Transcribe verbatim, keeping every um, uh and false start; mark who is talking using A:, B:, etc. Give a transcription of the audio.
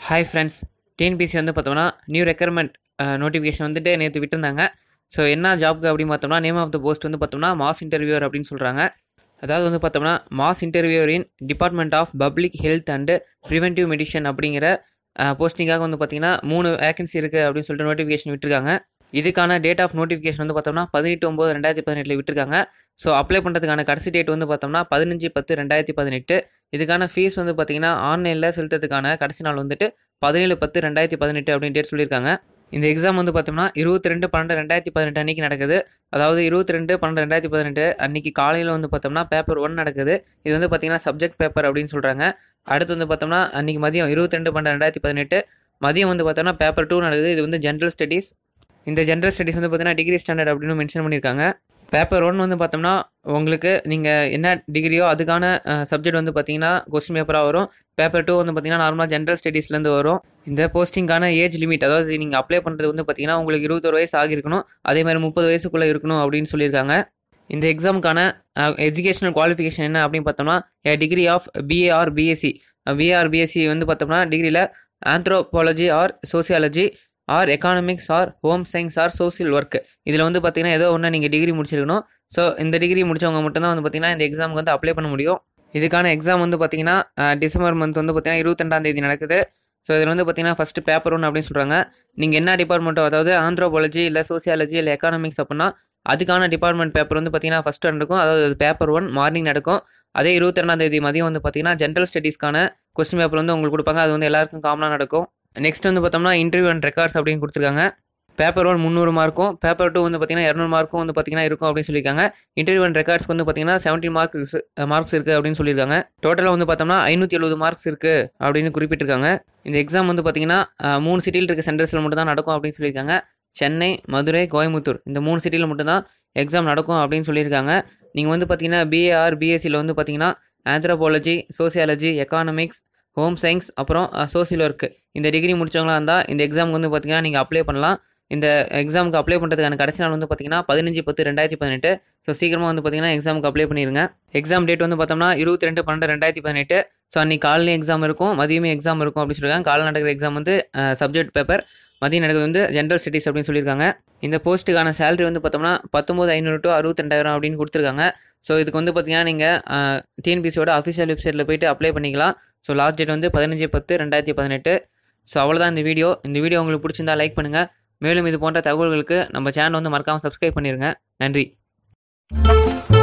A: Hi friends, TNPSC வந்து பார்த்தோம்னா new requirement notification வந்துட்டு நேற்று விட்டுருந்தாங்க. ஸோ என்ன ஜாப்க்கு அப்படின்னு பார்த்தோம்னா நேம் ஆஃப் த போஸ்ட் வந்து பார்த்தோம்னா மாஸ் இன்டர்வியூவர் அப்படின்னு சொல்கிறாங்க. அதாவது வந்து பார்த்தோம்னா mass interviewer in department of public health and preventive medicine அப்படிங்கிற போஸ்டிங்காக வந்து பார்த்தீங்கன்னா மூணு வேகன்சி இருக்குது அப்படின்னு சொல்லிட்டு நோட்டிஃபிகேஷன் விட்டுருக்காங்க. இதுக்கான டேட் ஆஃப் நோட்டிஃபிகேஷன் வந்து பார்த்தோம்னா பதினெட்டு ஒம்பது ரெண்டாயிரத்தி பதினெட்டில் விட்டுருக்காங்க. ஸோ அப்ளை பண்ணுறதுக்கான கடைசி டேட் வந்து பார்த்தோம்னா பதினஞ்சு பத்து ரெண்டாயிரத்தி பதினெட்டு. இதுக்கான ஃபீஸ் வந்து பார்த்தீங்கன்னா ஆன்லைனில் செலுத்துறதுக்கான கடைசி நாள் வந்துட்டு பதினேழு பத்து ரெண்டாயிரத்தி பதினெட்டு அப்படின்னு டேட் சொல்லியிருக்காங்க. இந்த எக்ஸாம் வந்து பார்த்தோம்னா இருபத்தி ரெண்டு பன்னெண்டு ரெண்டாயிரத்தி பதினெட்டு அன்றைக்கி நடக்குது. அதாவது இருபத்தி ரெண்டு பன்னெண்டு ரெண்டாயிரத்தி பதினெட்டு அன்றைக்கி காலையில் வந்து பார்த்தோம்னா பேப்பர் ஒன் நடக்குது. இது வந்து பார்த்தீங்கன்னா சப்ஜெக்ட் பேப்பர் அப்படின்னு சொல்கிறாங்க. அடுத்து வந்து பார்த்தோம்னா அன்றைக்கி மதியம் இருபத்தி ரெண்டு பன்னெண்டு ரெண்டாயிரத்தி பதினெட்டு மதியம் வந்து பார்த்தோம்னா பேப்பர் டூ நடக்குது. இது வந்து ஜென்ரல் ஸ்டடீஸ். இந்த ஜென்ரல் ஸ்டடீஸ் வந்து பார்த்தீங்கன்னா டிகிரி ஸ்டாண்டர்ட் அப்படின்னு மென்ஷன் பண்ணியிருக்காங்க. பேப்பர் ஒன் வந்து பார்த்தோம்னா உங்களுக்கு நீங்கள் என்ன டிகிரியோ அதுக்கான சப்ஜெக்ட் வந்து பார்த்தீங்கன்னா கொஸ்டின் பேப்பராக வரும். பேப்பர் டூ வந்து பார்த்தீங்கன்னா நார்மலாக ஜென்ரல் ஸ்டடீஸ்லேருந்து வரும். இந்த போஸ்டிங்கான ஏஜ் லிமிட், அதாவது நீங்கள் அப்ளை பண்ணுறது வந்து பார்த்தீங்கன்னா உங்களுக்கு இருபத்தொரு வயசு ஆகியிருக்கணும், அதே மாதிரி முப்பது வயசுக்குள்ளே இருக்கணும் அப்படின்னு சொல்லியிருக்காங்க. இந்த எக்ஸாமுக்கான எஜுகேஷனல் குவாலிஃபிகேஷன் என்ன அப்படின்னு பார்த்தோம்னா degree of BA or BSc. BA or BSc வந்து பார்த்தோம்னா டிகிரியில் anthropology or sociology or economics or home science or social work. இதில் வந்து பார்த்தீங்கன்னா ஏதோ ஒன்று நீங்கள் டிகிரி முடிச்சிருக்கணும். ஸோ இந்த டிகிரி முடித்தவங்க மட்டும்தான் வந்து பார்த்தீங்கன்னா இந்த எக்ஸாமுக்கு வந்து அப்ளை பண்ண முடியும். இதுக்கான எக்ஸாம் வந்து பார்த்தீங்கன்னா டிசம்பர் மந்த் வந்து பார்த்தீங்கன்னா இருபத்தி ரெண்டாம் தேதி நடக்குது. ஸோ இதில் வந்து பார்த்தீங்கன்னா ஃபஸ்ட்டு பேப்பர் ஒன் அப்படின்னு சொல்கிறாங்க. நீங்கள் என்ன டிபார்ட்மெண்ட்டோ, அதாவது ஆந்த்ரோபாலஜி இல்லை சோசியாலஜி இல்லை எக்கானமிக்ஸ் அப்படின்னா அதுக்கான டிபார்ட்மெண்ட் பேப்பர் வந்து பார்த்தீங்கன்னா ஃபஸ்ட்டு நடக்கும். அதாவது பேப்பர் ஒன் மார்னிங் நடக்கும். அதே இருபத்தி ரெண்டாம் தேதி மதியம் வந்து பார்த்தீங்கன்னா ஜென்ரல் ஸ்டடீஸ்க்கான கொஸ்டின் பேப்பர் வந்து உங்களுக்கு கொடுப்பாங்க. அது வந்து எல்லாருக்கும் காமனாக நடக்கும். நெக்ஸ்ட் வந்து பார்த்தோம்னா இன்டர்வியூ அண்ட் ரெக்கார்ட்ஸ் அப்படின்னு கொடுத்துருக்காங்க. பேப்பர் ஒன் முந்நூறு மார்க்கும், பேப்பர் டூ வந்து பார்த்தீங்கன்னா இரநூறு மார்க்கும் வந்து பார்த்தீங்கன்னா இருக்கும் அப்படின்னு சொல்லியிருக்காங்க. இன்டர்வியூ அண்ட் ரெக்கார்ட்ஸ்க்கு வந்து பார்த்தீங்கன்னா செவன்ட்டி மார்க்ஸ் மார்க்ஸ் இருக்குது அப்படின்னு சொல்லியிருக்காங்க. டோட்டலாக வந்து பார்த்தோம்னா ஐநூற்றி எழுபது மார்க்ஸ் இருக்குது அப்படின்னு குறிப்பிட்டிருக்காங்க. இந்த எக்ஸாம் வந்து பார்த்தீங்கன்னா மூணு சிட்டியில் இருக்க சென்டர்ஸில் மட்டும் தான் நடக்கும் அப்படின்னு சொல்லியிருக்காங்க. சென்னை, மதுரை, கோயம்புத்தூர் இந்த மூணு சிட்டியில் மட்டும்தான் எக்ஸாம் நடக்கும் அப்படின்னு சொல்லியிருக்காங்க. நீங்கள் வந்து பார்த்தீங்கன்னா பிஏஆர் பிஎஸ்சியில் வந்து பார்த்தீங்கன்னா anthropology, sociology, economics, home science அப்புறம் சோசியல் ஒர்க் இந்த டிகிரி முடிச்சவங்களா இருந்தால் இந்த எக்ஸாமுக்கு வந்து பார்த்தீங்கன்னா நீங்கள் அப்ளை பண்ணலாம். இந்த எக்ஸாமுக்கு அப்ளை பண்ணுறதுக்கான கடைசி நாள் வந்து பார்த்தீங்கன்னா பதினஞ்சு பத்து ரெண்டாயிரத்தி பதினெட்டு. ஸோ சீக்கிரமாக வந்து பார்த்தீங்கன்னா எக்ஸாமுக்கு அப்ளை பண்ணிடுங்க. எக்ஸாம் டேட் வந்து பார்த்தோம்னா இருபத்தி ரெண்டு பன்னெண்டு ரெண்டாயிரத்தி பதினெட்டு. ஸோ அன்றைக்கி காலையிலே எக்ஸாம் இருக்கும், மதியமே எக்ஸாம் இருக்கும் அப்படின்னு சொல்லியிருக்காங்க. காலையில் நடக்கிற எக்ஸாம் வந்து சப்ஜெக்ட் பேப்பர், மதியம் நடக்கிறது வந்து ஜென்ரல் ஸ்டடீஸ் அப்படின்னு சொல்லியிருக்காங்க. இந்த போஸ்ட்டுக்கான சேலரி வந்து பார்த்தோம்னா பத்தொம்பது ஐநூறு டு அறுபத்தி ரெண்டாயிரம் அப்படின்னு கொடுத்துருக்காங்க. ஸோ இதுக்கு வந்து பார்த்தீங்கன்னா நீங்கள் டிஎன்பிஎஸ்சியோட அஃபிஷியல் வெப்சைட்டில் போய்ட்டு அப்ளை பண்ணிக்கலாம். ஸோ லாஸ்ட் டேட் வந்து பதினஞ்சு பத்து ரெண்டாயிரத்தி பதினெட்டு. ஸோ அவ்வளோதான் இந்த வீடியோ. இந்த வீடியோ உங்களுக்கு பிடிச்சிருந்தா லைக் பண்ணுங்கள். மேலும் இது போன்ற தகவல்களுக்கு நம்ம சேனல் வந்து மறக்காமல் சப்ஸ்கிரைப் பண்ணிடுங்க. நன்றி.